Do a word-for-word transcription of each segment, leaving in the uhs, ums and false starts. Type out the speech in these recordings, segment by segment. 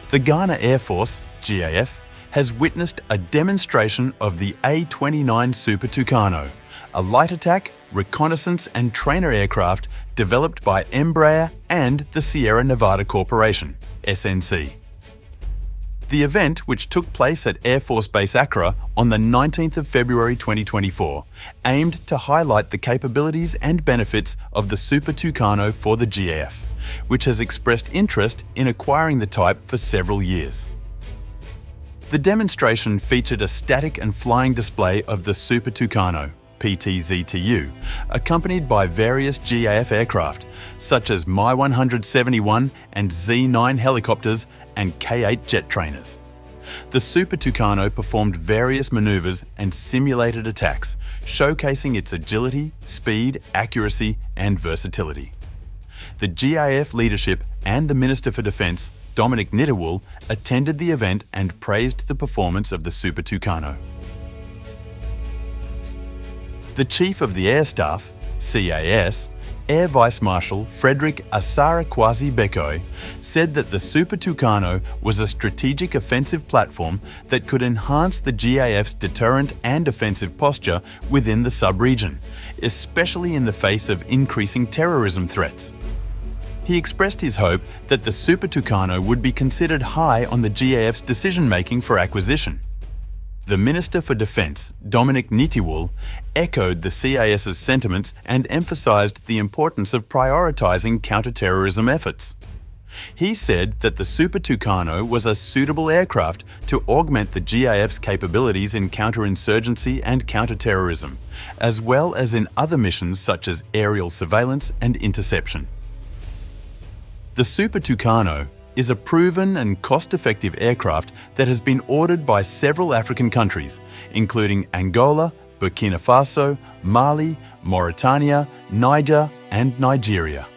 The Ghana Air Force, G A F, has witnessed a demonstration of the A twenty-nine Super Tucano, a light attack, reconnaissance and trainer aircraft developed by Embraer and the Sierra Nevada Corporation, S N C. The event, which took place at Air Force Base Accra on the nineteenth of February twenty twenty-four, aimed to highlight the capabilities and benefits of the Super Tucano for the G A F, which has expressed interest in acquiring the type for several years. The demonstration featured a static and flying display of the Super Tucano, P T Z T U, accompanied by various G A F aircraft, such as M I one seventy-one and Z nine helicopters and K eight jet trainers. The Super Tucano performed various maneuvers and simulated attacks, showcasing its agility, speed, accuracy, and versatility. The G A F leadership and the Minister for Defence, Dominic Nittiwool, attended the event and praised the performance of the Super Tucano. The Chief of the Air Staff, C A S, Air Vice Marshal Frederick Asara Kwasi Bekoe, said that the Super Tucano was a strategic offensive platform that could enhance the G A F's deterrent and offensive posture within the sub-region, especially in the face of increasing terrorism threats. He expressed his hope that the Super Tucano would be considered high on the G A F's decision-making for acquisition. The Minister for Defence, Dominic Nittiwool, echoed the C A S's sentiments and emphasised the importance of prioritising counter-terrorism efforts. He said that the Super Tucano was a suitable aircraft to augment the G A F's capabilities in counterinsurgency and counter-terrorism, as well as in other missions such as aerial surveillance and interception. The Super Tucano is a proven and cost-effective aircraft that has been ordered by several African countries, including Angola, Burkina Faso, Mali, Mauritania, Niger, and Nigeria.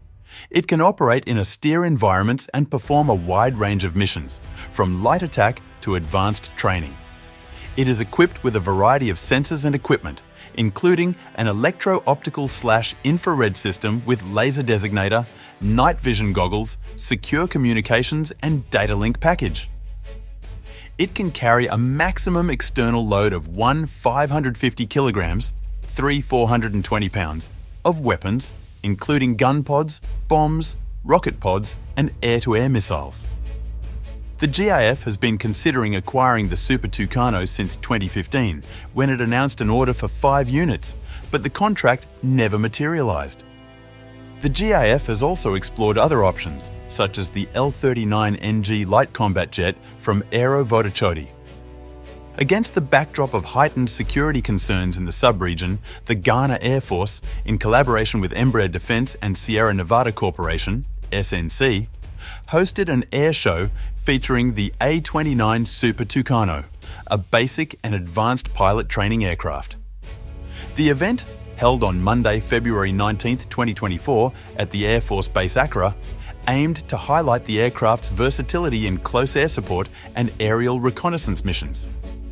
It can operate in austere environments and perform a wide range of missions, from light attack to advanced training. It is equipped with a variety of sensors and equipment, including an electro-optical slash infrared system with laser designator, night vision goggles, secure communications, and data link package. It can carry a maximum external load of one five hundred fifty kilograms, three four hundred twenty pounds, of weapons, including gun pods, bombs, rocket pods, and air-to-air missiles. The G A F has been considering acquiring the Super Tucano since twenty fifteen, when it announced an order for five units, but the contract never materialised. The G A F has also explored other options, such as the L thirty-nine N G light combat jet from Aero Vodachodi. Against the backdrop of heightened security concerns in the sub-region, the Ghana Air Force, in collaboration with Embraer Defence and Sierra Nevada Corporation, S N C, hosted an air show featuring the A twenty-nine Super Tucano, a basic and advanced pilot training aircraft. The event, held on Monday, February nineteenth, twenty twenty-four at the Air Force Base Accra, aimed to highlight the aircraft's versatility in close air support and aerial reconnaissance missions.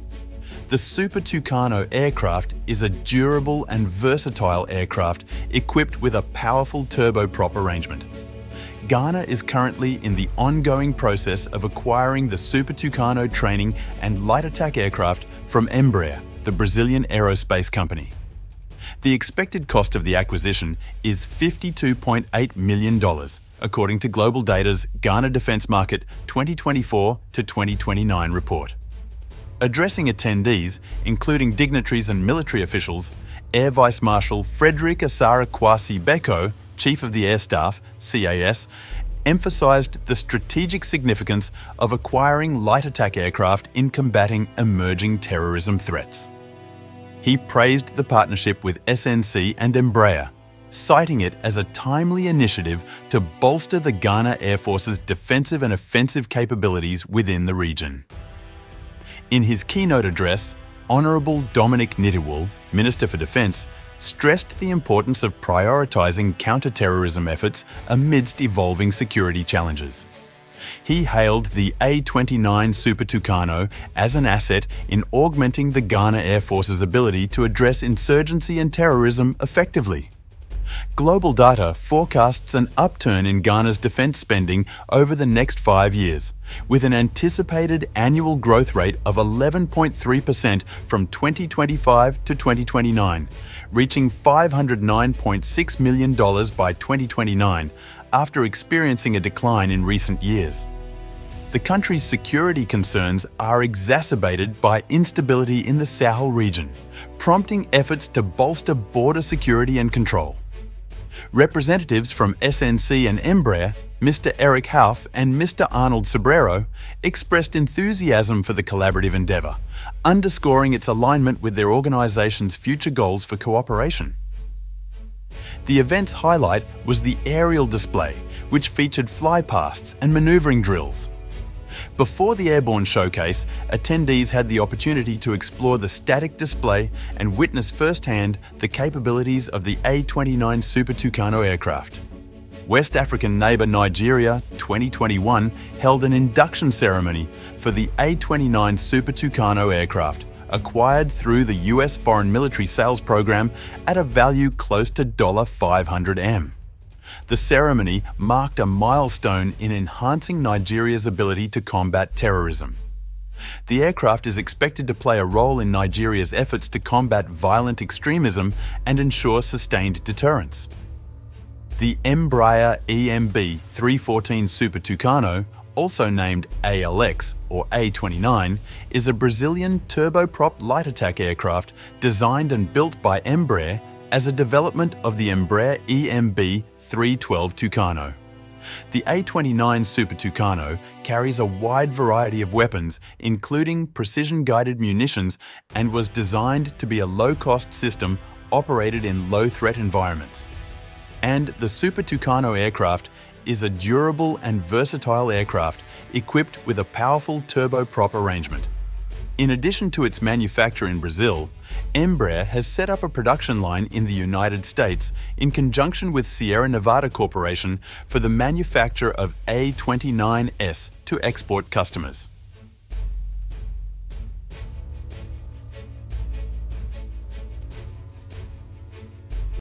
The Super Tucano aircraft is a durable and versatile aircraft equipped with a powerful turboprop arrangement. Ghana is currently in the ongoing process of acquiring the Super Tucano training and light attack aircraft from Embraer, the Brazilian aerospace company. The expected cost of the acquisition is fifty-two point eight million dollars, according to Global Data's Ghana Defence Market twenty twenty-four to twenty twenty-nine report. Addressing attendees, including dignitaries and military officials, Air Vice Marshal Frederick Asara Kwasi Bekoe, Chief of the Air Staff, C A S, emphasised the strategic significance of acquiring light attack aircraft in combating emerging terrorism threats. He praised the partnership with S N C and Embraer, citing it as a timely initiative to bolster the Ghana Air Force's defensive and offensive capabilities within the region. In his keynote address, Honourable Dominic Nittiwool, Minister for Defence, stressed the importance of prioritising counter-terrorism efforts amidst evolving security challenges. He hailed the A twenty-nine Super Tucano as an asset in augmenting the Ghana Air Force's ability to address insurgency and terrorism effectively. Global Data forecasts an upturn in Ghana's defence spending over the next five years, with an anticipated annual growth rate of eleven point three percent from twenty twenty-five to twenty twenty-nine, reaching five hundred nine point six million dollars by twenty twenty-nine, after experiencing a decline in recent years. The country's security concerns are exacerbated by instability in the Sahel region, prompting efforts to bolster border security and control. Representatives from S N C and Embraer, Mister Eric Hauf and Mister Arnold Sobrero, expressed enthusiasm for the collaborative endeavour, underscoring its alignment with their organisation's future goals for cooperation. The event's highlight was the aerial display, which featured flypasts and manoeuvring drills. Before the airborne showcase, attendees had the opportunity to explore the static display and witness firsthand the capabilities of the A twenty-nine Super Tucano aircraft. West African neighbour Nigeria twenty twenty-one held an induction ceremony for the A twenty-nine Super Tucano aircraft, acquired through the U S Foreign Military Sales Program at a value close to five hundred million dollars. The ceremony marked a milestone in enhancing Nigeria's ability to combat terrorism. The aircraft is expected to play a role in Nigeria's efforts to combat violent extremism and ensure sustained deterrence. The Embraer E M B three fourteen Super Tucano, also named A L X or A twenty-nine, is a Brazilian turboprop light attack aircraft designed and built by Embraer as a development of the Embraer E M B three twelve Tucano. The A twenty-nine Super Tucano carries a wide variety of weapons, including precision-guided munitions, and was designed to be a low-cost system operated in low-threat environments. And the Super Tucano aircraft is a durable and versatile aircraft equipped with a powerful turboprop arrangement. In addition to its manufacture in Brazil, Embraer has set up a production line in the United States in conjunction with Sierra Nevada Corporation for the manufacture of A twenty-nine S to export customers.